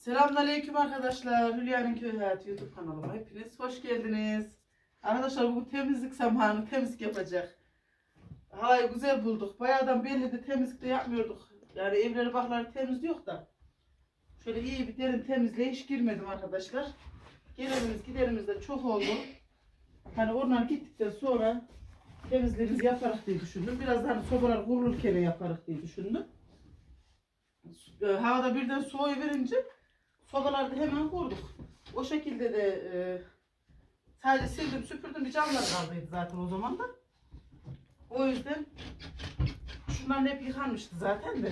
Selamünaleyküm arkadaşlar. Hülya'nın Köy Hayatı YouTube kanalıma hepiniz hoş geldiniz. Arkadaşlar bu temizlik zamanı, temizlik yapacak. Havayı güzel bulduk. Bayağıdan belli de temizlik de yapmıyorduk. Yani evleri bakları temizliyor da. Şöyle iyi bir derin temizliğe hiç girmedim arkadaşlar. Gelenimiz giderimiz de çok oldu. Hani onlar gittikten sonra temizliğimizi yaparak diye düşündüm. Biraz hani sobalar kurulurken yaparak diye düşündüm. Havada birden soğuyu verince sobalarda hemen kurduk. O şekilde de sadece sildim süpürdüm, bir camlar kaldıydı zaten o zaman da. O yüzden şunların hep yıkanmıştı zaten de.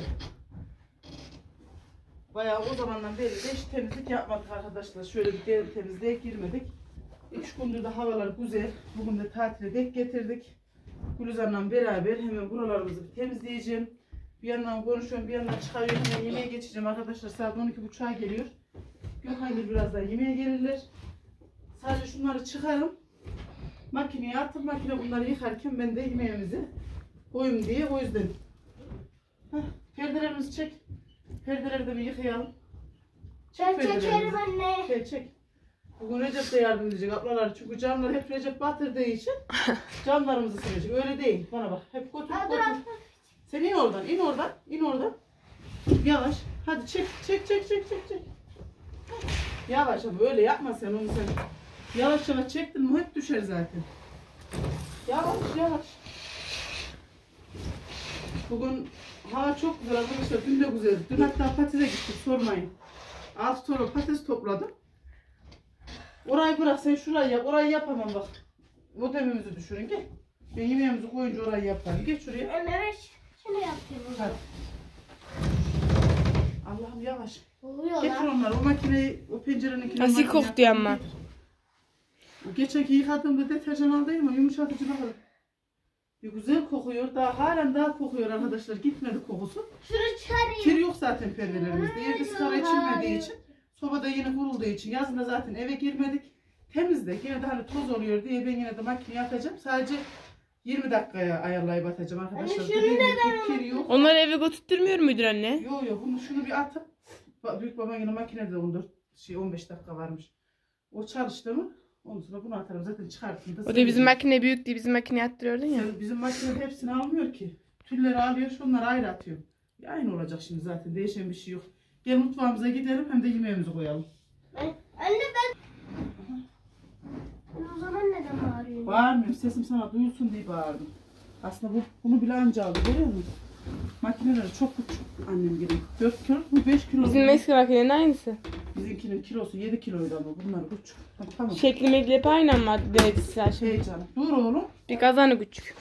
Bayağı o zamandan beri de hiç temizlik yapmadık arkadaşlar. Şöyle bir derin temizliğe girmedik. 3 gündür de havalar güzel. Bugün de tatile denk getirdik. Gülizar'la beraber hemen buralarımızı bir temizleyeceğim. Bir yandan konuşuyorum, bir yandan çıkarıyorum. Hemen yemeğe geçeceğim arkadaşlar. Saat 12.30'a geliyor. Gökhan'la birazdan yemeğe gelirler. Sadece şunları çıkarım. Makineye attım. Makine bunları yıkarken ben de yemeğimizi koyayım diye. O yüzden. Perdelerimizi çek. Perdeleri de bir yıkayalım. Ben çekerim anne. Çek. Bugün Recep de yardım edecek ablalar. Çünkü camları hep Recep batırdığı için camlarımızı silecek. Öyle değil. Bana bak. Hep götür. Sen in oradan. İn oradan. Yavaş. Hadi çek. Yavaş ama öyle yapma sen onu sen. Yavaş çektin mi hep düşer zaten. Yavaş. Bugün hava çok güzel arkadaşlar. Dün de güzeldi. Dün hatta patatese gittik, sormayın. 6 ton patates topladım. Orayı bırak, sen şurayı yap. Orayı yapamam bak. Modelimizi düşürün, gel. Ben yemeğimizi koyunca orayı yaparım. Geç şuraya. Evet. Şunu yapayım. Hadi. Allah'ım yavaş. Oluyor Getir lan. onları. O makineyi, o pencerenin Nasıl koktu ama? Geçenki yıkadığımda deterjan aldıyım ama yumuşatıcı bakalım. Bir güzel kokuyor. Halen daha kokuyor arkadaşlar. Gitmedi kokusu. Şunu çıkarayım. Kir yok zaten perdelerimizde. Evde sigara içilmediği için. Sobada yeni kurulduğu için. Yazın da zaten eve girmedik. Temizde. Yine de hani toz oluyor diye ben yine de makineye atacağım. Sadece 20 dakikaya ayarlayıp atacağım arkadaşlar. Anne, şunu neden kir yok. Onları eve götürtmüyor muydun anne? Yok şunu bir atıp. Büyük babam yine makinede 15 dakika varmış. O çalıştı mı? Ondan sonra bunu atarım. Zaten çıkarttım da. O da bizim makine büyük diye bizim makine attırıyordun ya. Bizim makinede hepsini almıyor ki. Tülleri alıyor, şunları ayrı atıyor. Aynı olacak şimdi zaten. Değişen bir şey yok. Gel mutfağımıza gidelim hem de yemeğimizi koyalım. Anne ben o zaman neden bağırıyorsun? Bağırmıyorum. Sesim sana duyulsun diye bağırdım. Aslında bunu bile anca aldı. Görüyor musun? Makineleri çok küçük annem gibi. 4 kilo, bu 5 kilo. Bizim eski makinenin aynısı. Bizimkinin kilosu 7 kiloydu ama bunlar küçük. Tamam. Şekli megli hep aynı ama derecesi şimdi. Heyecan. Dur oğlum. Bir kazanı küçük.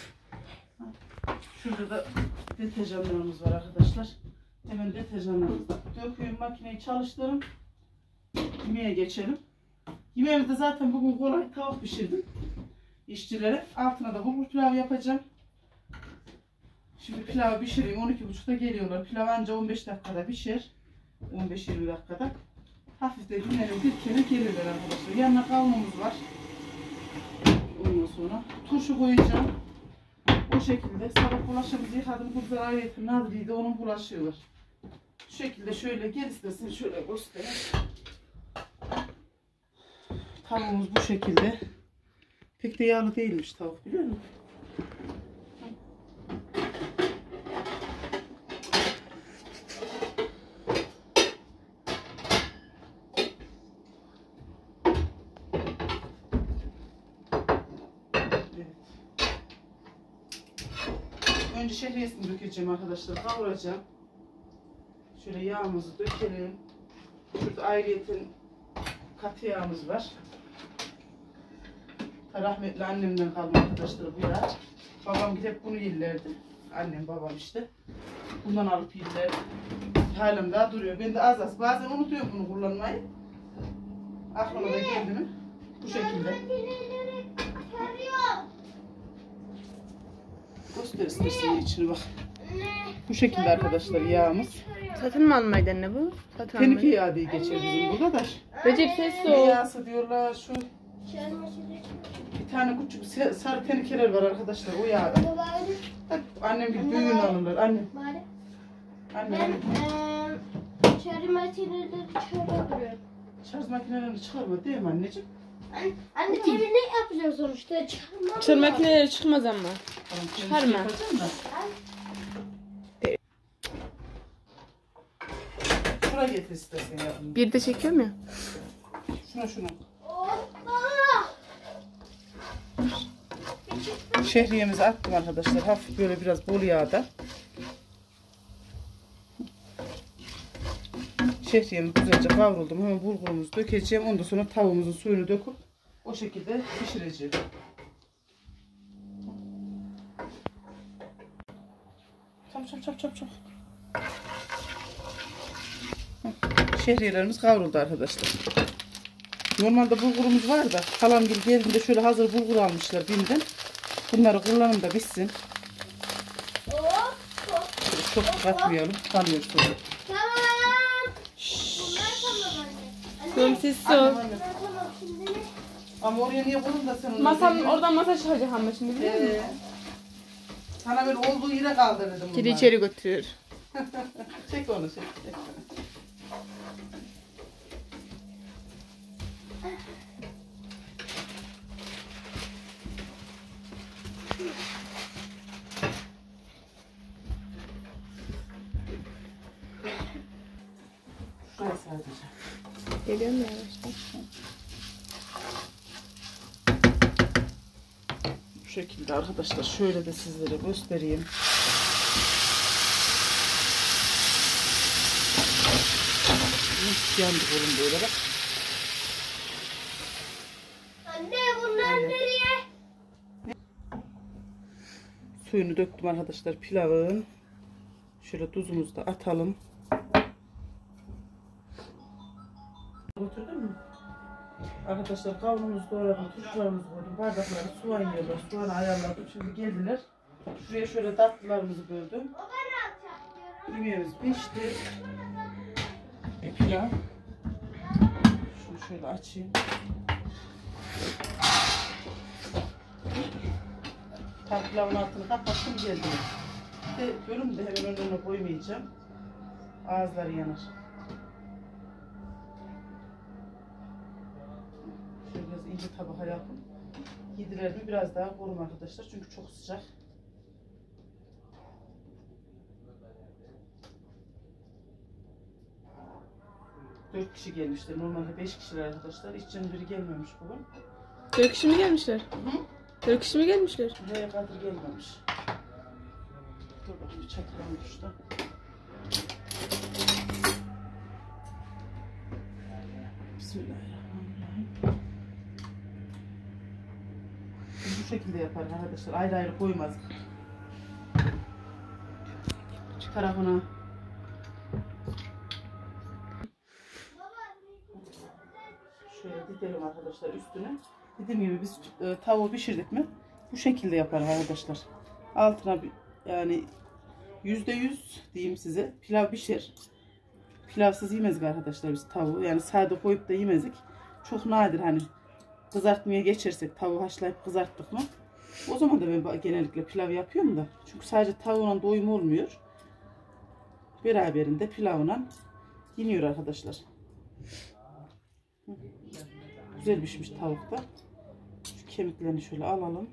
Şurada da deterjanlarımız var arkadaşlar. Hemen deterjanlarımızı döküyorum, makineyi çalıştırırım. Yemeğe geçelim. Yemeğimizde zaten bugün kolay tavuk pişirdim. İşçilere. Altına da bulgur pilavı yapacağım. Şimdi pilavı pişireyim. 12.30'da geliyorlar. Pilav anca 15 dakikada pişer. 15-20 dakikada. Hafif de dinlenip bir kere gelirler arkadaşlar. Yanına kavunumuz var. Ondan sonra turşu koyacağım. O şekilde sabah bulaşığımızı yıkadım. Kızlar ayrıca Nadri'ydi, onun bulaşığı var. Şu şekilde şöyle gel istersen şöyle göstereyim. Tavuğumuz bu şekilde. Pek de yağlı değilmiş tavuk, biliyor musun? Önce şehriyesini dökeceğim arkadaşlar. Kavuracağım. Şöyle yağımızı dökelim. Şurada ayrıyeten katı yağımız var. Rahmetli annemden kalma arkadaşlar bu yağ. Babam hep bunu yerlerdi. Annem babam işte. Bundan alıp yerlerdi. Halim daha duruyor. Ben de az. Bazen unutuyorum bunu kullanmayı. Aklıma da geldi mi? Bu şekilde. Göster istersen içini bak. Bu şekilde arkadaşlar yağımız. Satın mı almaydı anne bu? Satın Tenike almaydı. yağı diye geçer bizim burada da. Recep sessiz Ne ol. yağısı diyorlar şu. Bir tane küçük sarı tenikeler var arkadaşlar o yağda. Hep annem gibi büyüğünü alırlar. Annem. Ben Annem. Şarj makineleri çıkarabiliyorum. Şarj makinelerini çıkarma değil mi anneciğim? Anne temizlik yapacağız sonuçta. Çıkarmam. Çır makineleri çıkmaz ama. Tamam, Çıkarma. yapacağım da. Şuna getir istersen yavrum. Bir de çekiyorum ya. Şuna. Hoppa. Şehriyemizi attım arkadaşlar. Hafif böyle biraz bol yağda. Şehriyemi güzelce kavruldum. Hemen bulgurumuzu dökeceğim. Ondan sonra tavuğumuzun suyunu döküp o şekilde pişireceğim. Çap. Şehriyelerimiz kavruldu arkadaşlar. Normalde bulgurumuz var da halam geldiğinde şöyle hazır bulgur almışlar BİM'den. Bunları kullanım da bitsin. Hop. Çok katmayalım. Kalıyor sonra. Tamam. Bunlar tamam anne. Dur sessiz ol. Anne. Bunlar tamam şimdi ne? Ama oraya niye koydun da sen onu? Masanın oradan masa çıkacak ama şimdi biliyor musun? Sana böyle olduğu yere kaldırdım bunları. Kedi içeri götürüyor. Çek onu çek. Şuraya sadece. Geliyorum ya yavaştan. Bu şekilde arkadaşlar şöyle de sizlere göstereyim. Yandı oğlum böyle bak. Anne bunlar nereye? Suyunu döktüm arkadaşlar pilavın. Şöyle tuzumuzu da atalım. Götürdün mü? Arkadaşlar kavunumuzu doğradım, turşularımızı koydum, bardakları soğan yiyorlar, soğanı ayarladım. Şimdi geldiler. Şuraya şöyle tatlılarımızı böldüm. Yemeğimiz pişti. Pilav. Şunu şöyle açayım. Pilavın altını kapattım geldim. Bir de bölüm de hemen önüne koymayacağım. Ağızları yanar. Şöyle biraz ince tabağa yapın. Yedilerimi biraz daha korum arkadaşlar çünkü çok sıcak. Dört kişi gelmişler. Normalde 5 kişiler arkadaşlar. İşçinin biri gelmemiş bugün. 4 kişi mi gelmişler? Hı? 4 kişi mi gelmişler? Buraya kadar gelmemiş. Dur bakayım bir çatıdan düştü. Bismillahirrahmanirrahim. Biz bu şekilde yaparız arkadaşlar. Ayrı ayrı koymaz. Şu tarafına. Şöyle didelim arkadaşlar üstüne. Dediğim gibi biz tavuğu pişirdik mi bu şekilde yaparız arkadaşlar. Altına yani %100 diyeyim size pilav pişer. Pilavsız yemezdik arkadaşlar biz tavuğu. Yani sade koyup da yemezdik. Çok nadir hani kızartmaya geçersek tavuğu haşlayıp kızarttık mı. O zaman da ben genellikle pilav yapıyorum da. Çünkü sadece tavuğla doyum olmuyor. Beraberinde pilavla yeniyor arkadaşlar. Güzel pişmiş tavuk da. Şu kemiklerini şöyle alalım.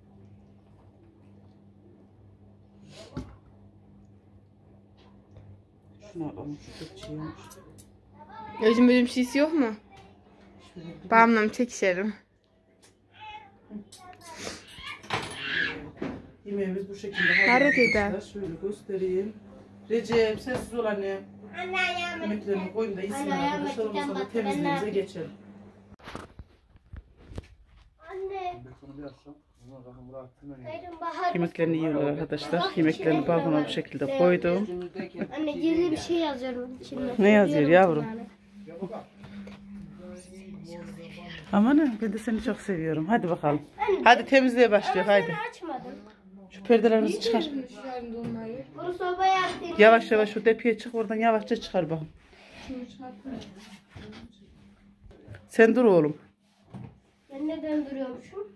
Şunu alalım. Şu köpçeğiymiş. Özüm bölüm şişi yok mu? Bağımla mı çekişerim? Yemeğimiz bu şekilde hazır Hareket eder. arkadaşlar. Şöyle göstereyim. Recep sessiz ol anne. Anne ayağıma. Yemeklerini koyun da iyisin Anne, ayağıma arkadaşlar. Ondan giden sonra bak, temizliğimize ben geçelim. Anne. Yemeklerini yiyorlar arkadaşlar. Yemeklerini balkona bu şekilde koydum. Anne gizli bir şey yazıyorum içinde. Ne yazıyor yavrum? Yani. Aman ben de seni çok seviyorum. Hadi bakalım. Hadi temizliğe başlıyor. Haydi. Ben açmadım. Şu perdelerimizi çıkar. Bunu sobaya attım. Yavaş yavaş şu depiye çık. Oradan yavaşça çıkar bakın. Sen dur oğlum. Ben neden duruyormuşum?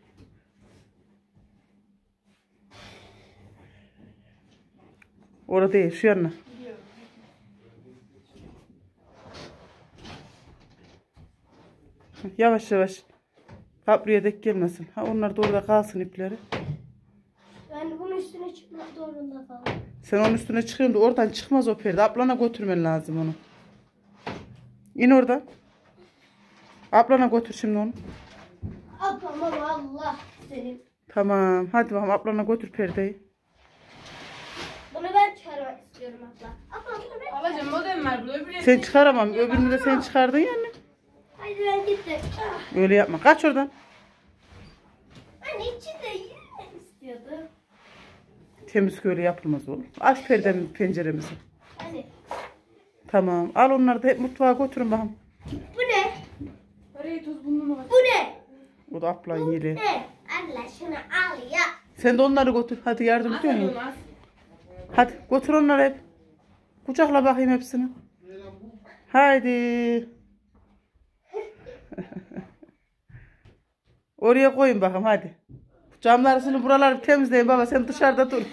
Orada değil. Şu yanına. Yavaş yavaş. Kapıya dek gelmesin. Ha onlar da orada kalsın ipleri. Yani bunun üstüne çıkmak zorunda falan. Sen onun üstüne çıkıyorsun da oradan çıkmaz o perde. Ablana götürmen lazım onu. İn oradan. Ablana götür şimdi onu. Aman Allah senin. Tamam. Hadi bakalım ablana götür perdeyi. Bunu ben çıkarmak istiyorum abla. Abla bunu ben. Ablacığım modem var burada. Öbürüne Sen çıkaramam. Öbürünü de sen çıkardın yani. Haydi ben gittim. Ah. Öyle yapma. Kaç oradan. Anne içinde yine istiyordu. Temizlik öyle yapılmaz oğlum. Aç perdemizi, penceremizi. Hadi. Tamam. Al onları da hep mutfağa götürün bakalım. Bu ne? Oraya toz bulunma bak. Bu ne? O da ablan yeli. Ne? Allah şunu al ya. Sen de onları götür. Hadi yardım ediyor musun? Olmaz. Hadi götür onları hep. Kucakla bakayım hepsini. Haydi. Oraya koyun bakalım hadi. Camlarını buraları temizleyin baba sen dışarıda dur.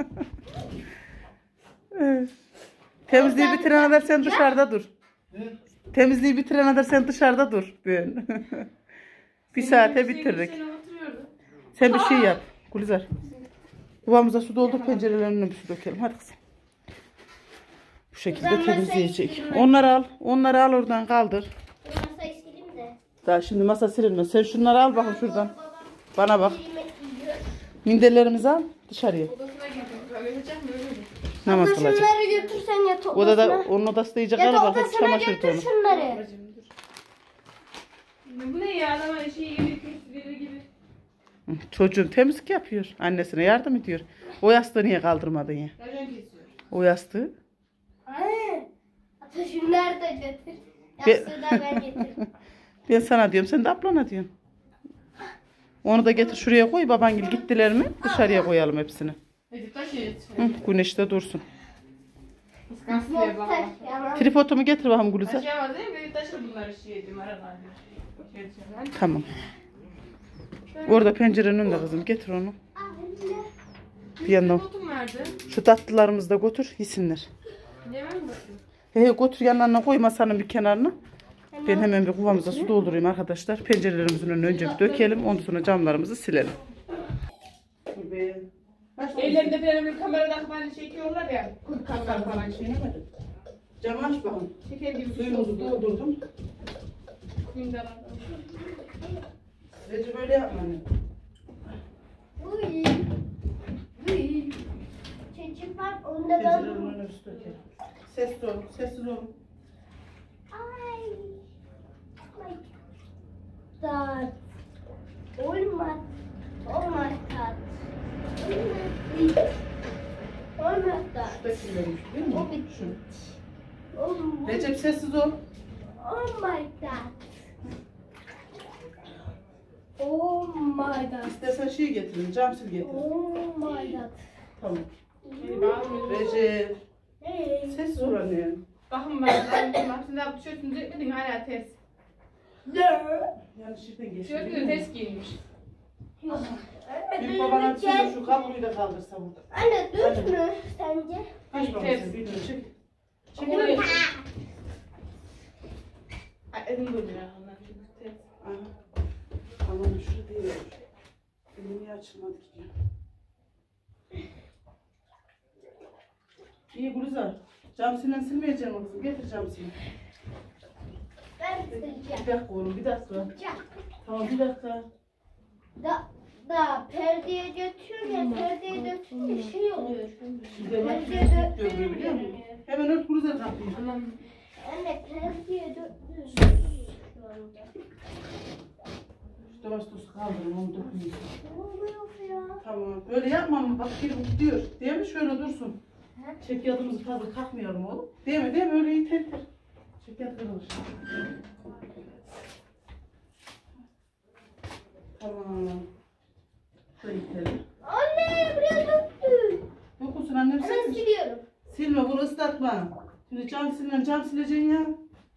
Evet. Temizliği bitirene kadar sen dışarıda dur. Temizliği bitirene kadar sen dışarıda dur. Ben. Bir saate bitirdik. Sen bir şey yap. Gülizar. Yuvamıza su doldur pencerelerin önüne bir su dökelim. Hadi kızım. Bu şekilde temizleyecek. Onları al. Onları al oradan kaldır. Bu masayı sileyim de. Daha şimdi masa silinmez. Sen şunları al bakın şuradan. Bana bak. Yemek yiyor. Minderlerimizi al dışarıya. Odasına girdim. Görecek mi öyle? Namaz Abla kılacak. şunları götürsen yat odasına. Odada, onun odası da iyice Yat kalabalık. odasına Çamaşır götür dolu. şunları. Ablacığım dur. Bu ne ya? Adama şey gibi köşkleri gibi. Çocuğum temizlik yapıyor. Annesine yardım ediyor. O yastığı niye kaldırmadın ya? Rajon kesiyor. O yastığı. Anne. Hatta şunları da götür. Be- Yastığı da ben getiririm. Ben sana diyorum sen de ablana diyorsun. Onu da getir şuraya koy. Babangil gittiler mi dışarıya koyalım hepsini. Hadi taşı. Hı, güneşte dursun. Kıskansın diye bak. Yalan. Tripodumu getir bakalım Gülizar. Taşıyamaz değil mi? Böyle taşır bunları şey edeyim aralarda. Tamam. Orada pencerenin önünde kızım. Getir onu. Anne. Bir yandan. Notum vardı. Şu tatlılarımızı da götür. Yesinler. Yemem mi bakayım? Götür yanlarına koy masanın bir kenarına. Ben hemen bir kuvamıza su doldurayım arkadaşlar. Pencerelerimizin önüne önce bir dökelim. Ondan sonra camlarımızı silelim. Ellerinde falan bir kameradan falan çekiyorlar ya. Kamera falan şey. Camı aç bakalım. Şeker gibi Suyumuzu doldurdum. Recep böyle yapma anne. Uy. Uy. Çocuk var onda ben. Pencerenin önüne bir su dökelim. Sessiz olun, sessiz olun. Ay. My God. Olmaz. Olmaz tat. Olmaz tat. Şuradakilermiş değil mi? O bitti. Şu. Olmaz. Recep sessiz ol. Oh my God. Oh my God. İstersen şey getirin, cam sil getirin. Oh my God. Tamam. Bakın Recep, Hey. sessiz ol anne. bak şimdi abi tişörtünü dökmedin hala ters. Yanlış yerden geçti. Tişörtünü ters giymiş. Bir babana söyle şu kabloyu da kaldırsa burada. Anne düz mü sence? Kaç Ters. babası bilmiyorum çek. Çek Oraya oraya. çek. Ay elim dönüyor ondan şimdi ters. Aha. Aman şurada değil. Elim niye açılmadı ki ya? İyi Gülizar. Cam silen silmeyeceğim kızım. Getir cam silen. Ben sileceğim. Bir dakika oğlum bir dakika. Tamam bir dakika. Da perdeye götürüyor ya perdeye götürünce şey oluyor. Şimdi hemen sürekli dövüyor biliyor musun? Hemen ört Gülizar kapıyı. Anam. Anne perdeye götürüyor şu anda. İşte bastos kaldırın onu dökmeyin. Ne oluyor ya? Tamam. Böyle yapma mı? Bak gelip gidiyor. Değil mi? Şöyle dursun. Çek yadımızı fazla kalkmayalım oğlum. Değil mi? Değil mi? Öyle yeter yeter. Çek yad kırılır. Tamam. Bu da yeterli. Anne buraya döktü. Dokusun annem Hemen sen. siliyorum. Silme bunu ıslatma. Şimdi cam sileceksin ya.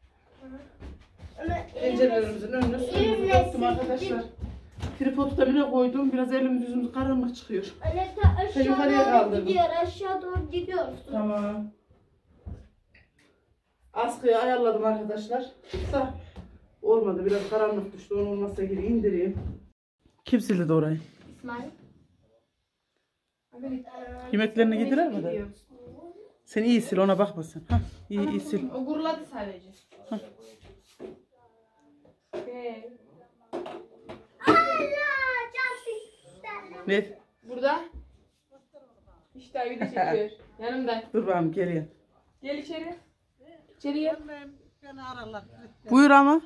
Anne Pencerelerimizin önüne suyumuzu elimle döktüm arkadaşlar. Tripodu da bile koydum. Biraz elimiz yüzümüz karanlık çıkıyor. Anne ta Sen yukarıya aşağı doğru kaldırdın. gidiyor. Aşağı doğru gidiyorsun. Tamam. Askıyı ayarladım arkadaşlar. Olmadı, biraz karanlık düştü. Onu olmazsa geri indireyim. Kim sildi de orayı? İsmail. Yemeklerini yediler mi de? Sen iyi sil, ona bakmasın. Hah, iyi sil. O guruladı sadece. Ne? Burada. İşte video çekiyor. Yanımda. Dur bakalım, geleyim. Gel içeri. İçeri gel. Beni ararlar. Buyur ama.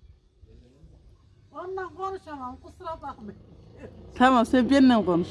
Ondan konuşamam, kusura bakmayın. Tamam, sen benimle konuş.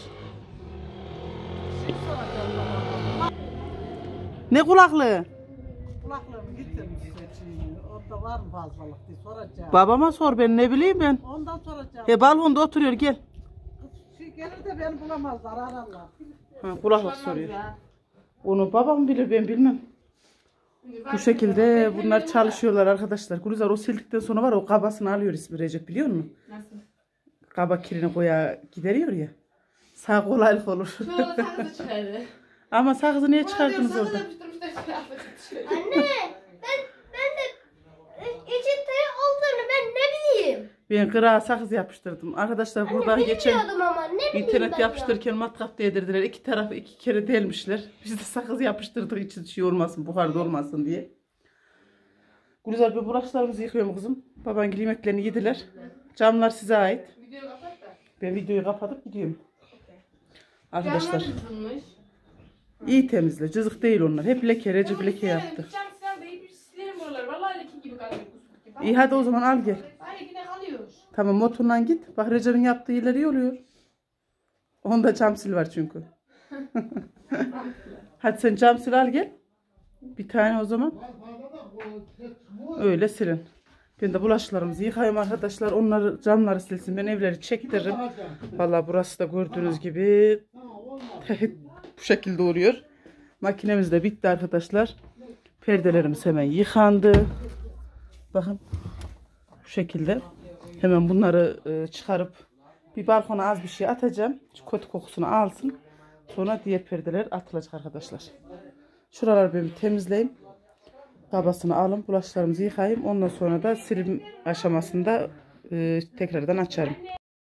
Ne kulaklığı? Kulaklığımı getirmişsin şimdi. Orada var mı fazlalık diye soracağım. Babama sor, ben ne bileyim ben. Ondan soracağım. Balkonda oturuyor, gel. Gelir de beni bulamazlar, ararlar. Ha, kulaklık soruyor. Onu babam bilir, ben bilmem. Bu şekilde bunlar çalışıyorlar arkadaşlar. Gülizar o sildikten sonra var, o kabasını alıyor ismi Recep, biliyor musun? Nasıl? Kaba kirini koya gideriyor ya. Sağ kolaylık olur. Şurada sakızı çıkardı. Ama sakızı niye çıkardınız orada? Anne ben de içinde olduğunu ben ne bileyim. Ben kırağa sakız yapıştırdım. Arkadaşlar burada geçen Bilmiyordum ama ne bileyim internet ben yapıştırırken matkap değdirdiler. İki tarafı iki kere delmişler. Biz de sakız yapıştırdık için şey olmasın, buharda olmasın diye. Gülizar, bir bulaşlarımızı yıkıyorum kızım. Baban yemeklerini yediler. Camlar size ait. Videoyu kapat da. Ben videoyu kapatıp gidiyorum. Arkadaşlar Camlar ısınmış. iyi temizle. Cızık değil onlar. Hep leke, Recep leke yaptı. Cam silah deyip silerim buraları. Vallahi leke gibi kalıyor. Gibi. İyi hadi o zaman al gel. Aynı yine kalıyor. Tamam, motorla git. Bak Recep'in yaptığı yerler iyi oluyor. Onda cam sil var çünkü. Hadi sen cam sil al gel. Bir tane o zaman. Öyle silin. Ben de bulaşıklarımızı yıkayayım arkadaşlar. Onları, camları silsin. Ben evleri çektiririm. Vallahi burası da gördüğünüz gibi bu şekilde oluyor. Makinemiz de bitti arkadaşlar. Perdelerimiz hemen yıkandı. Bakın bu şekilde. Hemen bunları çıkarıp bir balkona az bir şey atacağım. Şu kötü kokusunu alsın. Sonra diğer perdeler atılacak arkadaşlar. Şuraları ben bir temizleyeyim. Kabasını alın, bulaşıklarımızı yıkayayım. Ondan sonra da silim aşamasında tekrardan açarım.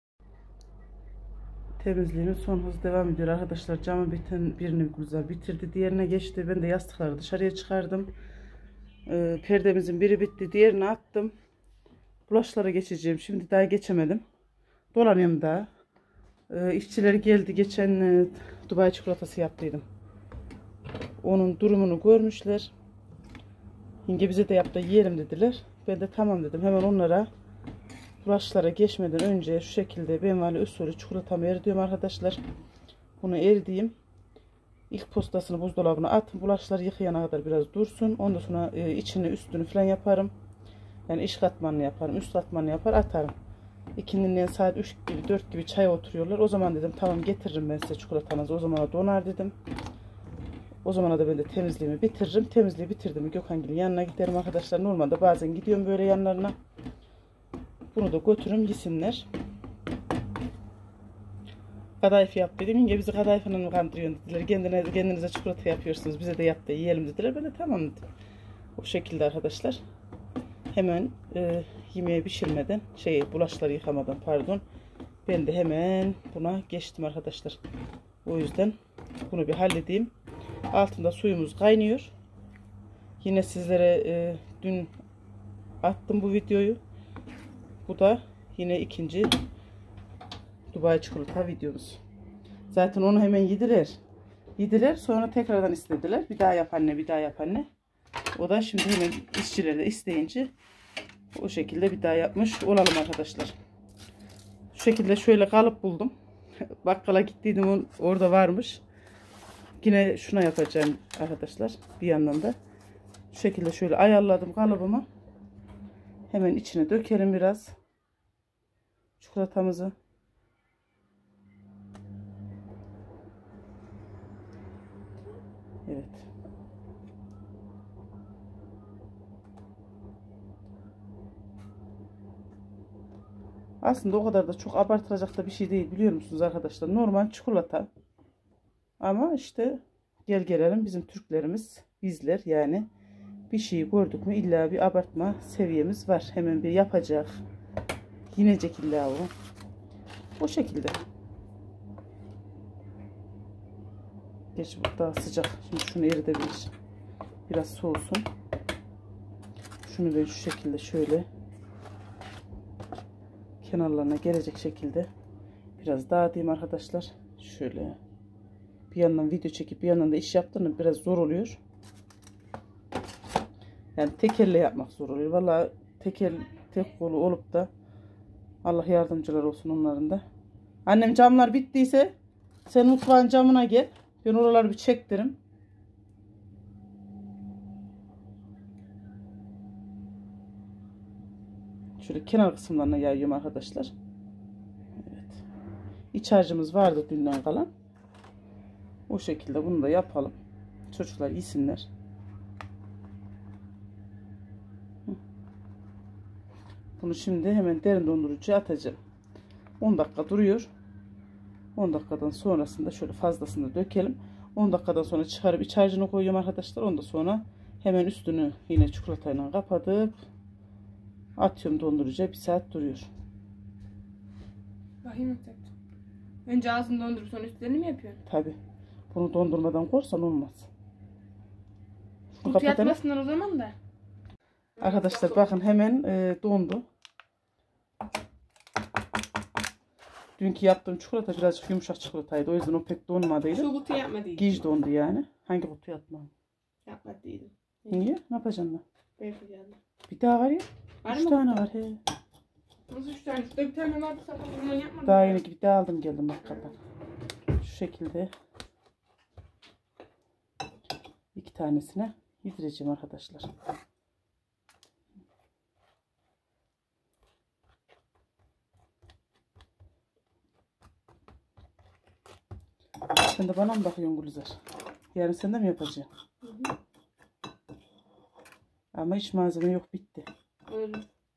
Temizliğimiz son hız devam ediyor arkadaşlar. Camı biten birini güzel bitirdi. Diğerine geçti. Ben de yastıkları dışarıya çıkardım. Perdemizin biri bitti. Diğerini attım. Bulaşıklara geçeceğim. Şimdi daha geçemedim. Dolanıyorum daha. İşçiler geldi. Geçen Dubai çikolatası yaptıydım. Onun durumunu görmüşler. Yenge bize de yap da yiyelim dediler. Ben de tamam dedim. Hemen onlara bulaşıklara geçmeden önce şu şekilde benmari usulü çikolatamı eridiyorum arkadaşlar. Bunu eridiyim. İlk postasını buzdolabına atın. Bulaşıkları yıkayana kadar biraz dursun. Ondan sonra içini üstünü falan yaparım. Yani iç katmanını yaparım. Üst katmanını yapar atarım. İkindiden saat 3 gibi 4 gibi çaya oturuyorlar. O zaman dedim tamam getiririm ben size çikolatanızı. O zaman donar dedim. O zamana da ben de temizliğimi bitiririm. Temizliği bitirdim mi Gökhan'ın yanına giderim arkadaşlar. Normalde bazen gidiyorum böyle yanlarına. Bunu da götürürüm yesinler. Kadayıf yap dedim. Yenge bizi kadayıfla mı kandırıyorsun dediler. Kendinize çikolata yapıyorsunuz. Bize de yap da yiyelim dediler. Ben de tamam dedim. O şekilde arkadaşlar. Hemen yemeği pişirmeden bulaşıkları yıkamadan pardon. Ben de hemen buna geçtim arkadaşlar. O yüzden bunu bir halledeyim. Altında suyumuz kaynıyor. Yine sizlere dün attım bu videoyu. Bu da yine ikinci Dubai çikolata videomuz. Zaten onu hemen yediler. Yediler sonra tekrardan istediler. Bir daha yap anne, bir daha yap anne. O da şimdi hemen işçileri de isteyince o şekilde bir daha yapmış olalım arkadaşlar. Şu şekilde şöyle kalıp buldum. Bakkala gittiydim, orada varmış. Yine şuna yapacağım arkadaşlar. Bir yandan da şu şekilde şöyle ayarladım kalıbımı. Hemen içine dökelim biraz çikolatamızı. Evet. Aslında o kadar da çok abartılacak da bir şey değil, biliyor musunuz arkadaşlar? Normal çikolata. Ama işte gel gelelim bizim Türklerimiz, bizler yani Bir şeyi gördük mü illa bir abartma seviyemiz var. Hemen bir yapacak. Yinecek illa o. O şekilde. Geç bu daha sıcak. Şimdi şunu eritebilir. Biraz soğusun. Şunu böyle şu şekilde şöyle kenarlarına gelecek şekilde biraz dağıtayım arkadaşlar. Şöyle bir yandan video çekip bir yandan da iş yaptığında biraz zor oluyor. Yani tek elle yapmak zor oluyor. Vallahi tek kolu olup da Allah yardımcılar olsun onların da. Annem camlar bittiyse sen mutfağın camına gel. Ben oraları bir çektirim. Şöyle kenar kısımlarına yayıyorum arkadaşlar. Evet. İç harcımız vardı dünden kalan. O şekilde bunu da yapalım. Çocuklar yesinler. Bunu şimdi hemen derin dondurucuya atacağım. 10 dakika duruyor. 10 dakikadan sonrasında şöyle fazlasını dökelim. 10 dakikadan sonra çıkarıp iç harcını koyuyorum arkadaşlar. Ondan sonra hemen üstünü yine çikolatayla kapatıp atıyorum dondurucuya. 1 saat duruyor. Bakayım nasıl yapacağım. Önce ağzını dondurup sonra üstlerini mi yapıyorsun? Tabi. Bunu dondurmadan korsan olmaz. Şunu Kutu kapatalım. yatmasınlar o zaman da. Arkadaşlar bakın hemen dondu. Dünkü yaptığım çikolata birazcık yumuşak çikolataydı. O yüzden o pek donmadıydı. Şu kutu yapmadıydım. Giz dondu yani. Hangi kutu yapmam? Yapmadıydım. Niye? Ne yapacaksın lan? Beyefendi. Bir daha var ya. Var 3 mı? tane var he. Nasıl 3 tane? Şurada bir tane vardı sabah bundan yapmadım. Daha yeni bir daha aldım geldim bakkaldan. Şu şekilde 2 tanesine yedireceğim arkadaşlar. Sen de bana mı bakıyorsun Gülizar? Yarın sen de mi yapacaksın? Hı. Ama hiç malzeme yok, bitti. Öyle.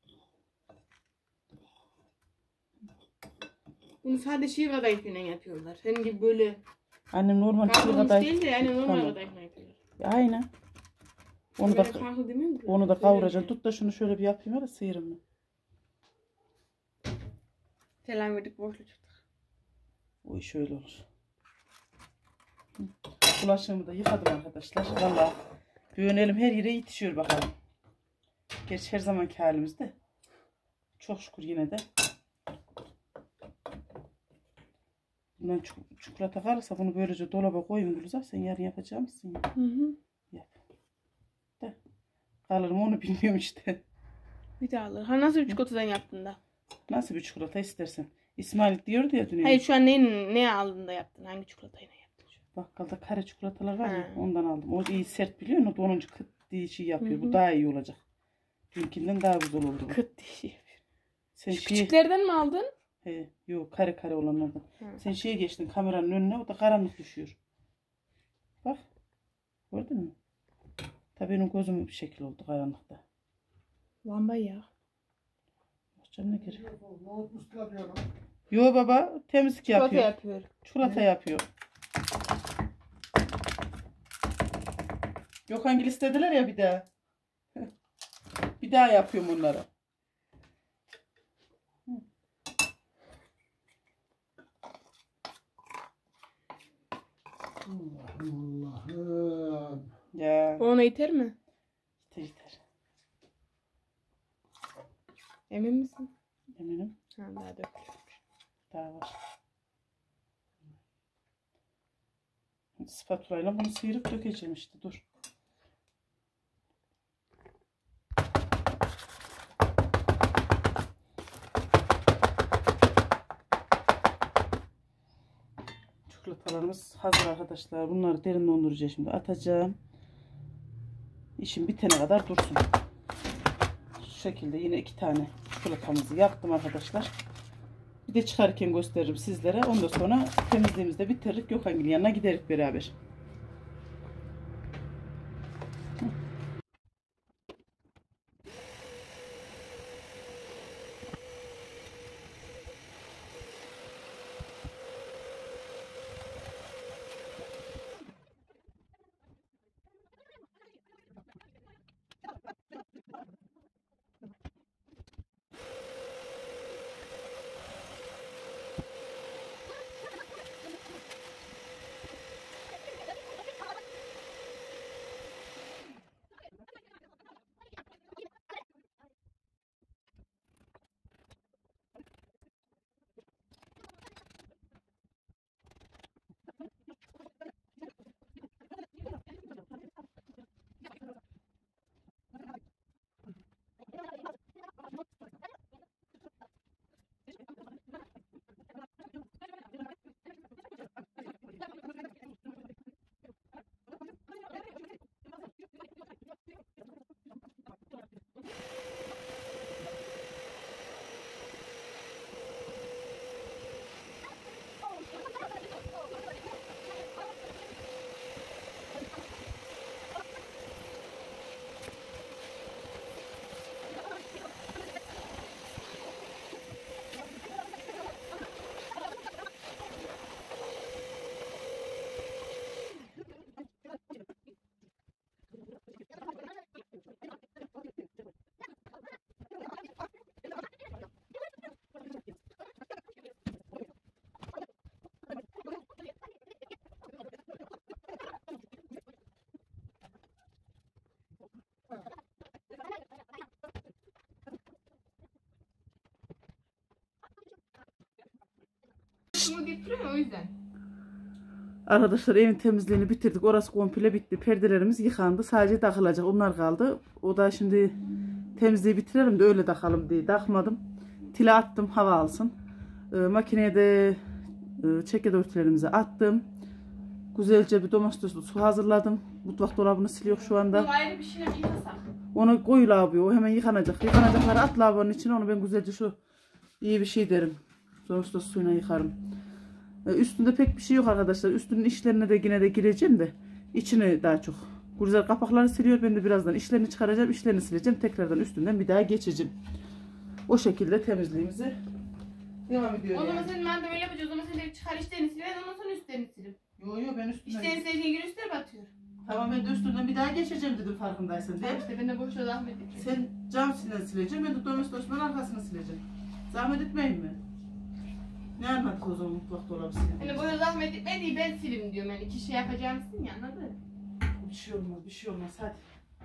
Bunu sadece şiir kadayıfıyla yapıyorlar. Senin gibi böyle Annem normal çiğ kavrulmuş kadayıf. değil de yani normal Tamam. kadayıfla yapıyorlar. Aynen. Onu da Böyle farklı değil mi? onu da kavuracaksın. Tut da şunu şöyle bir yapayım da sıyırım ben. Selam verdik borçlu çıktık. O iş öyle olur. Hı. Bulaşığımı da yıkadım arkadaşlar. Vallahi bugün elim her yere yetişiyor bakalım. Gerçi her zamanki halimizde. Çok şükür yine de. Bundan çikolata kalırsa bunu böylece dolaba koyayım Gülizar. Sen yarın yapacak mısın? Hı hı. Yap. De. Kalır mı onu bilmiyorum işte. Bir daha alır. Ha nasıl bir çikolatadan yaptın da? Nasıl bir çikolata istersen. İsmail diyordu ya dün. Hayır şu an ne aldın da yaptın? Hangi çikolatayla yaptın? Bakkalda kare çikolatalar var ya, Ha. ondan aldım. O iyi sert biliyor musun? O donunca kıt diye şey yapıyor. Hı Bu hı. daha iyi olacak. Dünkünden daha güzel oldu bu. Kıt dişi. Sen Şu şeye... küçüklerden mi aldın? He, yok kare kare olanlardan. Hı. Sen şeye geçtin kameranın önüne, o da karanlık düşüyor. Bak. Gördün mü? Tabii benim gözüm bir şekil oldu karanlıkta. Lamba ya. Bak canım ne gerek. Yo baba, temizlik Çikolata yapıyor. yapıyor. Çikolata yapıyor. Gökhangil istediler ya bir daha. Bir daha yapıyorum onlara. Allah'ım. Ya. Ona yeter mi? Yeter yeter. Emin misin? Eminim. Ha daha dökülüyor. Daha var. Spatulayla bunu sıyırıp dökeceğim işte. Dur. Çikolatalarımız hazır arkadaşlar. Bunları derin dondurucuya şimdi atacağım. İşim bitene kadar dursun. Şu şekilde yine 2 tane çikolatamızı yaptım arkadaşlar. Bir de çıkarken gösteririm sizlere. Ondan sonra temizliğimizde bitiririk. Gökhangil'in yanına giderik beraber. Şunu deyip duruyor ya, o yüzden. Arkadaşlar evin temizliğini bitirdik. Orası komple bitti. Perdelerimiz yıkandı. Sadece takılacak. Onlar kaldı. O da şimdi temizliği bitirelim de öyle takalım diye takmadım. Tile attım hava alsın. Makineye de çekyat örtülerimizi attım. Güzelce bir domestoslu su hazırladım. Mutfak dolabını siliyor şu anda. Bunu ayrı bir şeyle yıkasak. Onu koy lavabo. O hemen yıkanacak. Yıkanacakları at lavabonun içine. Onu ben güzelce şu iyi bir şey derim. Domestos suyuna yıkarım. Üstünde pek bir şey yok arkadaşlar. Üstünün içlerine de yine de gireceğim de içine daha çok. Güzel kapaklarını siliyor. Ben de birazdan içlerini çıkaracağım. İçlerini sileceğim. Tekrardan üstünden bir daha geçeceğim. O şekilde temizliğimizi devam ediyor. O zaman Yani. sen madem öyle yapacağız, o zaman sen de çıkar içlerini sil, ondan sonra üstlerini silip. Yo ben üstünden. İçlerini sildiğin gün üstleri batıyor. Tamam ben de üstünden bir daha geçeceğim dedim farkındaysan. Tamam işte ben de boşuna zahmet ettim. Sen cam sileceğim. Ben de domestosman arkasını sileceğim. Zahmet etmeyin mi? Ne anlattık o zaman mutfak dolabı silin? Hani boşuna zahmet etme değil, ben silim diyorum yani. İki şey yapacağımsın ya, anladın mı? Bir şey olmaz, bir şey olmaz. Hadi.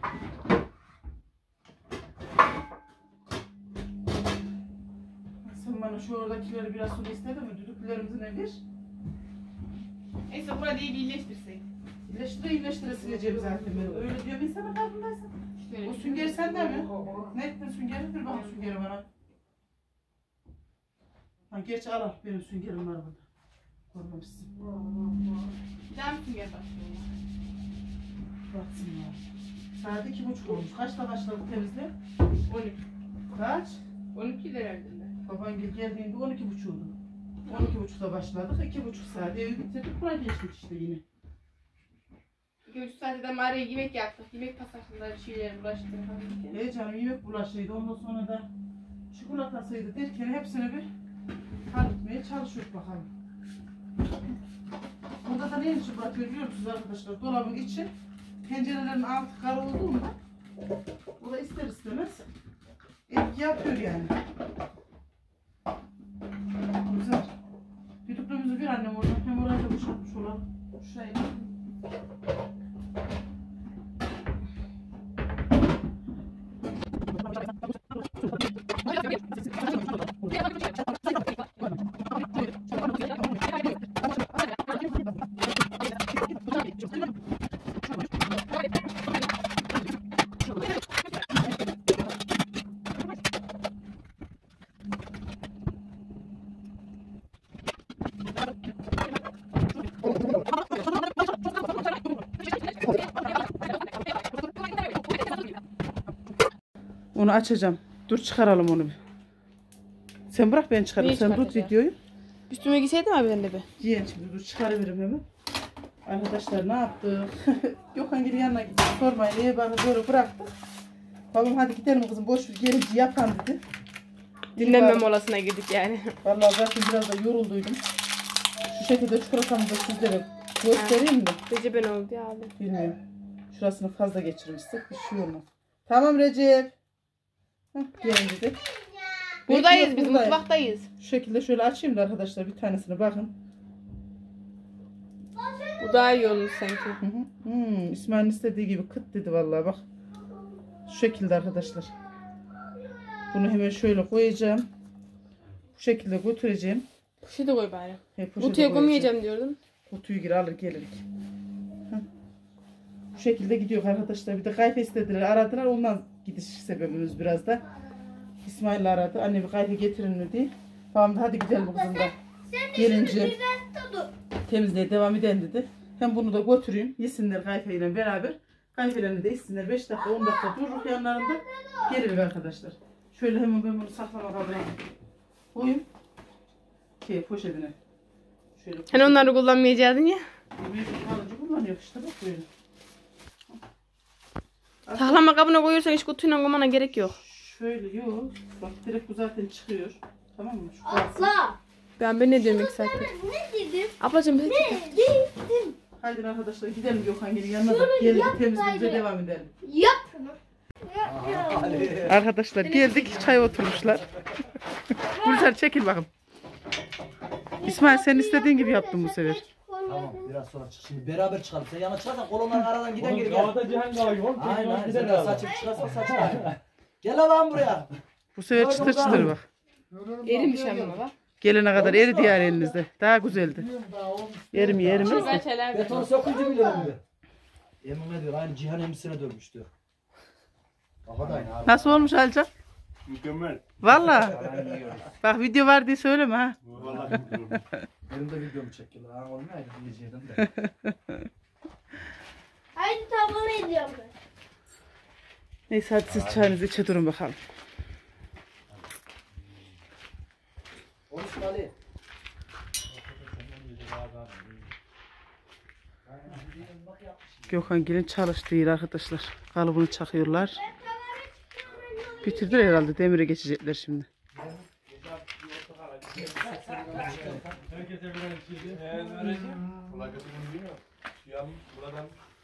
Sen bana şu oradakileri biraz sonra istedin mi? Düdüklülerimizi ne bir? Neyse burada iyi bir iyileştirsek. İyileştire sileceğim zaten ben. Öyle diyor insana farkındaysın. Şöyle O sünger sende mi? Ne ettin süngeri? Dur bakayım süngeri bana. Ha gerçi al benim süngerim var burada. Görmemişsin. bir daha mı sünger başlıyor ya? Baksın ya. Saat 2:30 olmuş. Kaçta başladık temizliğe? 12. Kaç? 12 herhalde. Baban geldiğinde 12:30'du. 12:30'da başladık. 2,5 saat evi bitirdik. Buraya geçtik işte yine. 2-3 saatte Maria'ya yemek yaptık. Yemek pasakları, şeyler bulaştırdık falan. Canım yemek bulaşıydı. Ondan sonra da çikolatasıydı derken hepsini bir halletmeye çalışıyoruz bakalım. Burada da ne için bırakıyor biliyor musunuz arkadaşlar? Dolabın içi pencerelerin altı kara olduğunda bu da ister istemez etki yapıyor yani. Güzel. Düdüklüğümüzü bir annem oradan hem orayı da boşaltmış olalım. Şurayı. Onu açacağım. Dur çıkaralım onu bir. Sen bırak ben çıkarayım. Neyi Sen tut çıkartacağım? videoyu. Üstüme gitseydim abi ben de bir. Giyin şimdi dur çıkarıveririm hemen. Arkadaşlar ne yaptık? Gökhan gibi yanına gittik. Sormayın neye böyle bıraktık. Babam hadi gidelim kızım boş ver gelince yapan dedi. Dinlenme molasına girdik yani. Vallahi zaten biraz da yorulduydum. Şu şekilde çikolatamı da sizlere göstereyim mi? Recep ben oldu ya abi. Bilmiyorum. Şurasını fazla geçirmiştik. Bir şey olmaz. Tamam Recep. Heh, gelin dedi. Buradayız biz, Buradayız. mutfaktayız. Şu şekilde şöyle açayım da arkadaşlar bir tanesine bakın. Bu daha iyi olmuş sanki. Hı hı. İsmail'in istediği gibi kıt dedi vallahi bak. Şu şekilde arkadaşlar. Bunu hemen şöyle koyacağım. Bu şekilde götüreceğim. Poşete koy bari. Poşete Kutuya koyacağım. koymayacağım diyordun. Kutuyu geri alır gelirik. Bu şekilde gidiyor arkadaşlar. Bir de kayfe istediler aradılar. Ondan gidiş sebebimiz biraz da. İsmail aradı. Anne bir kayfe getirin mi diye. Babam da hadi gidelim kızım da. Gelince temizliğe devam edelim dedi. Hem bunu da götüreyim. Yesinler kayfeyle beraber. Kayfelerini de içsinler. 5 dakika 10 dakika dururuz yanlarında. Gelirik arkadaşlar. Şöyle hemen ben bunu saklama kabına koyayım. Poşetine. Şöyle Hani onları kullanmayacaktın ya. mevcut kalıcı kullanıyor işte bak böyle. Saklama kabına koyursan hiç kutuyla koymana gerek yok. Şöyle yok. Bak direkt bu zaten çıkıyor. Tamam mı? Şu kalsın. Abla. Ben ne diyorum ilk saattir. Ne dedim? Ablacığım bir Dedim. Haydi arkadaşlar gidelim Gökhan gelin yanına da gelin temizliğimize devam edelim. Yap. Arkadaşlar geldik çay oturmuşlar. Gülser çekil bakın. İsmail sen istediğin gibi yaptın bu sefer. Tamam biraz sonra çık. Şimdi beraber çıkalım. Sen yana çıkarsan kolonların aradan giden Oğlum geri gel. dağda cihan kalıyor. Oğlum Aynen aynen. gider Sen de abi. saçıp çıkarsan saçma. Gel lan buraya. Bu sefer çıtır çıtır bak. erimiş ama bak. Gelene kadar eridi yani elinizde. Daha güzeldi. Biliyorum daha olmuş. Yerim yerim. Güzel şeyler. Beton söküldü bile mi? Emin ne diyor? Aynı Cihan emisine dönmüştü. Aha da aynı abi. Nasıl olmuş Halca? Mükemmel. Valla. Aynı yiyoruz. Bak video var diye söyleme ha. Vallahi mükemmel. Benim de videomu çekiyorlar. Ha olmayaydı diyeceğim de. Haydi tablonu ediyorum ben. Neyse hadi siz çayınızı içe durun bakalım. Konuşma Ali. Gökhan gelin çalıştı değil arkadaşlar. Kalıbını çakıyorlar. Bitirdiler herhalde. Demire geçecekler şimdi. Herkese birer şey vereceğim. Kolay gelsin diyor. Şuyam buradan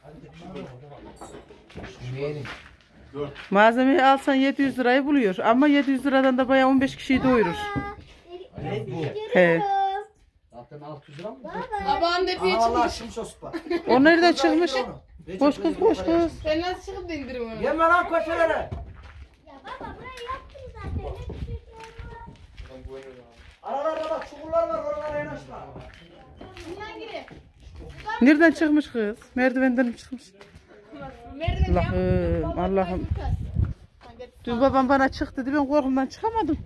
Malzemeyi alsan 700 lirayı buluyor. Ama 700 liradan da bayağı 15 kişiyi doyurur. Ne bu? He. Zaten 600 lira mı? Babam depiye Aa Allah çıkmış. şimdi sospa. O nereden çıkmış? Recep Koş kız koş kız. Sen nasıl çıkıp da indirim onu? Yeme lan köşelere. Ya baba burayı yaptım zaten. Aralarda bak çukurlar var oralara yanaşma. Bundan giri. Nereden çıkmış kız? Merdivenden mi çıkmış? Merdiven Allah'ım Allah'ım. Dün babam bana çık dedi, ben korkumdan çıkamadım.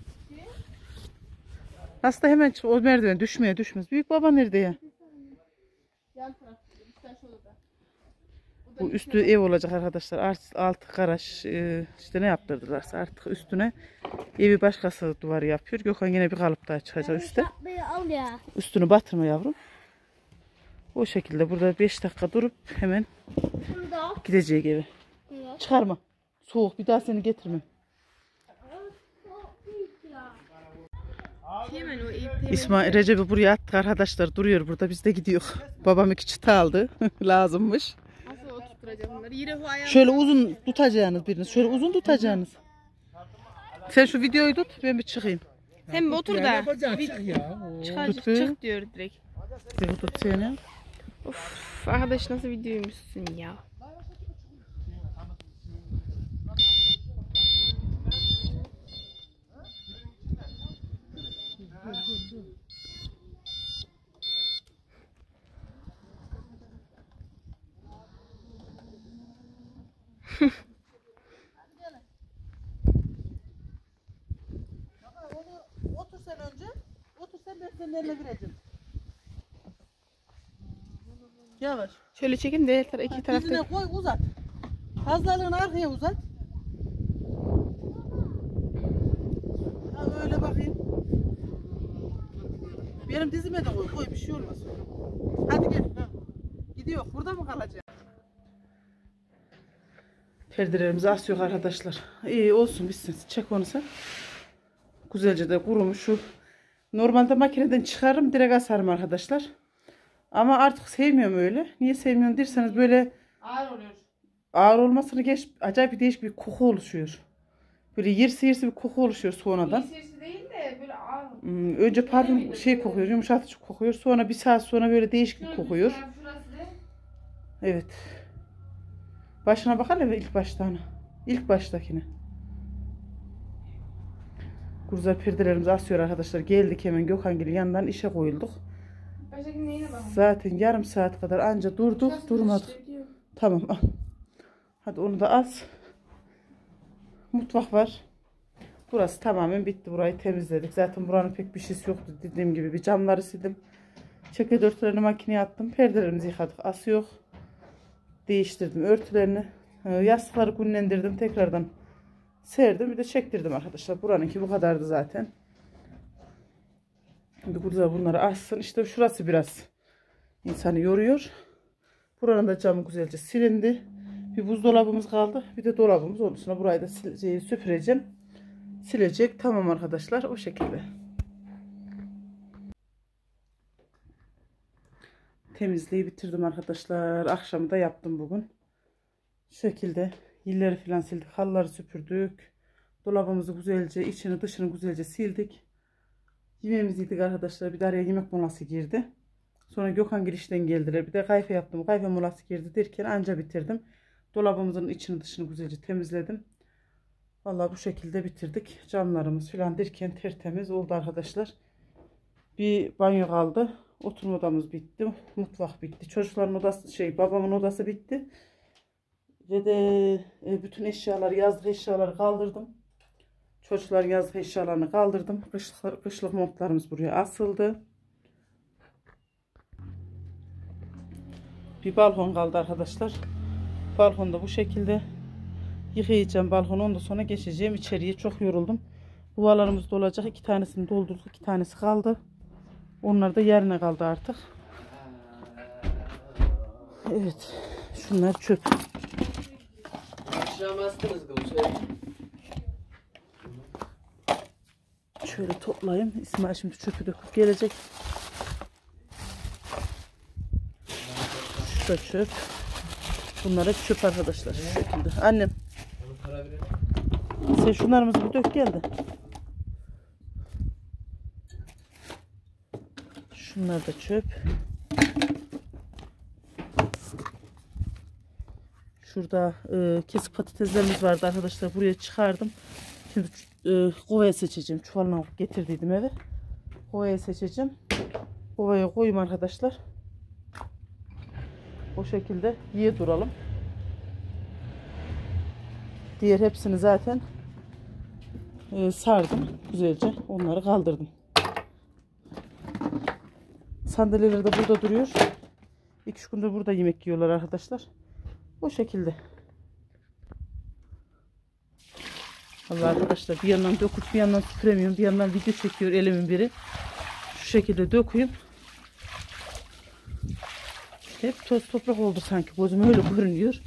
Nasıl da hemen çık, o merdiven düşmez. Büyük baba nerede ya? Yan tarafta. Üstten şurada. Bu üstü ev olacak arkadaşlar. Altı garaj işte ne yaptırdılarsa artık üstüne evi başkası duvarı yapıyor. Gökhan yine bir kalıp daha çıkacak üstte. Tatlıyı al ya. Üstünü batırma yavrum. O şekilde burada 5 dakika durup hemen Bunu da al. gidecek eve. Evet. Çıkarma. Soğuk, bir daha seni getirmem. Hemen o ip. İsmail Recep'i buraya attık arkadaşlar, duruyor burada, biz de gidiyor. Babam 2 çıta aldı. Lazımmış. Nasıl oturtturacağım bunları? Yine bu ayağım. Şöyle uzun tutacağınız biriniz. Şöyle uzun tutacağınız. Sen şu videoyu tut, ben bir çıkayım. Sen bir otur da. Çıkar Tut be. çık diyor direkt. Bir tut seni. Of arkadaş nasıl videoymuşsun ya. Otur sen önce. Otur sen, ben senin eline vereceğim. Yavaş. Şöyle çekin de her iki tarafta. Dizine koy, uzat. Fazlalığını arkaya uzat. Ha öyle bakayım. Benim dizime de koy, bir şey olmaz. Hadi gel. Ha. Gidiyor. Burada mı kalacak? Perdelerimizi asıyor arkadaşlar. İyi olsun, bitsin. Çek onu sen. Güzelce de kurumuş şu. Normalde makineden çıkarırım, direkt asarım arkadaşlar. Ama artık sevmiyorum öyle. Niye sevmiyorum derseniz, böyle Ağır oluyor. ağır olmasını geç, acayip bir değişik bir koku oluşuyor. Böyle yersi bir koku oluşuyor sonradan. İyisi değil de böyle ağır. Önce parfüm kokuyor, yumuşatıcı kokuyor. Sonra bir saat sonra böyle değişik bir kokuyor. Şurası da. Evet. Başına bakalım ilk baştan. İlk baştakine. Güzel perdelerimizi asıyor arkadaşlar. Geldik hemen Gökhangil'in yanından işe koyulduk. Baştaki neyine bakalım. Zaten yarım saat kadar anca durduk, durmadık. Tamam al. Hadi onu da as. Mutfak var. Burası tamamen bitti. Burayı temizledik. Zaten buranın pek bir şeysi yoktu. Dediğim gibi bir camları sildim. Çeke dörtlerini makineye attım. Perdelerimizi yıkadık. Ası yok. Değiştirdim örtülerini. Yastıkları günlendirdim. Tekrardan serdim. Bir de çektirdim arkadaşlar. Buranınki bu kadardı zaten. Şimdi burada bunları assın. İşte şurası biraz insanı yoruyor. Buranın da camı güzelce silindi. Bir buzdolabımız kaldı. Bir de dolabımız. Onun üstüne burayı da süpüreceğim. Silecek. Tamam arkadaşlar. O şekilde. Temizliği bitirdim arkadaşlar. Akşamı da yaptım bugün. Şu şekilde yerleri falan sildik. Halıları süpürdük. Dolabımızı güzelce, içini dışını güzelce sildik. Yemeğimizi yedik arkadaşlar. Bir de araya yemek molası girdi. Sonra Gökhan girişten geldiler. Bir de kayfe yaptım. Kayfe molası girdi derken anca bitirdim. Dolabımızın içini dışını güzelce temizledim. Vallahi bu şekilde bitirdik. Camlarımız falan derken tertemiz oldu arkadaşlar. Bir banyo kaldı. Oturma odamız bitti. Mutfak bitti. Çocukların odası babamın odası bitti. Ve de bütün eşyaları, yazlık eşyaları kaldırdım. Çocukların yazlık eşyalarını kaldırdım. Kışlık montlarımız buraya asıldı. Bir balkon kaldı arkadaşlar. Balkonda bu şekilde yıkayacağım balkonu. Ondan sonra geçeceğim içeriye. Çok yoruldum. Duvarlarımız dolacak. 2 tanesini doldurduk. 2 tanesi kaldı. Onlar da yerine kaldı artık. Evet. Şunlar çöp. Şöyle toplayayım. İsmail şimdi çöpü döküp gelecek. Şu da çöp. Bunlar hep çöp arkadaşlar. Şu şekilde. Annem. Sen şunlarımızı bir dök geldi. Şunlar da çöp. Şurada kesik patateslerimiz vardı arkadaşlar. Buraya çıkardım. Şimdi kovaya seçeceğim. Çuvalına getirdiydim eve. Kovaya seçeceğim. Kovaya koyayım arkadaşlar. O şekilde yiye duralım. Diğer hepsini zaten sardım. Güzelce onları kaldırdım. Sandalyeler de burada duruyor. 2-3 gündür burada yemek yiyorlar arkadaşlar. O şekilde. Allah arkadaşlar bir yandan döküp bir yandan süpüremiyorum. Bir yandan video çekiyor elimin biri. Şu şekilde döküyüm. Hep toz toprak oldu sanki. Gözüm öyle görünüyor.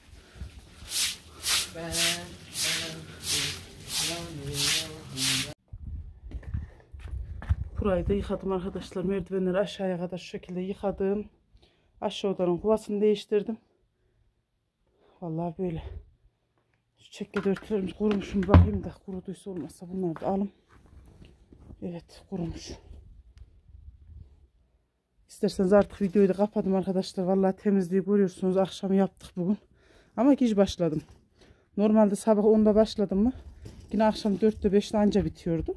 Burayı da yıkadım arkadaşlar. Merdivenleri aşağıya kadar şu şekilde yıkadım. Aşağı odanın kovasını değiştirdim. Vallahi böyle. Şu çekyede örtülerimiz kurumuş mu bakayım da kuruduysa olmazsa bunları da alın. Evet kurumuş. İsterseniz artık videoyu da kapadım arkadaşlar. Vallahi temizliği görüyorsunuz. Akşam yaptık bugün. Ama geç başladım. Normalde sabah 10'da başladım mı yine akşam 4'te 5'te anca bitiyordu.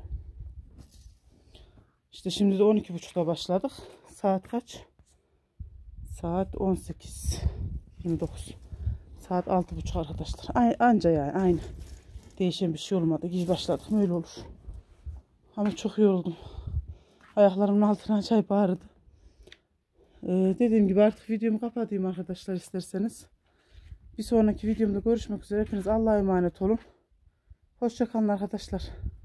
İşte şimdi de 12.30'da başladık. Saat kaç? Saat 18.29. Saat 6.30 arkadaşlar. Anca yani aynı. Değişen bir şey olmadı. Geç başladık mı öyle olur. Ama çok yoruldum. Ayaklarımın altına acayip ağrıdı. Dediğim gibi artık videomu kapatayım arkadaşlar isterseniz. Bir sonraki videomda görüşmek üzere. Hepiniz Allah'a emanet olun. Hoşça kalın arkadaşlar.